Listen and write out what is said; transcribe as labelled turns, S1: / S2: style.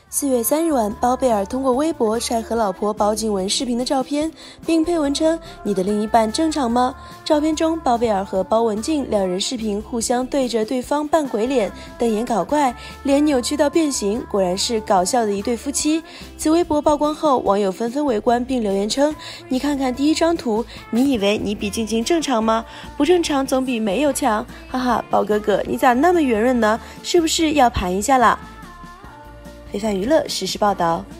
S1: 4月3日晚，包贝尔通过微博晒和老婆包静雯视频的照片，并配文称：“你的另一半正常吗？”照片中，包贝尔和包文婧两人视频互相对着对方扮鬼脸，瞪眼搞怪，脸扭曲到变形，果然是搞笑的一对夫妻。此微博曝光后，网友纷纷围观并留言称：“你看看第一张图，你以为你比静静正常吗？不正常总比没有强，哈哈，包哥哥你咋那么圆润呢？是不是要盘一下啦？”非凡娱乐实时报道。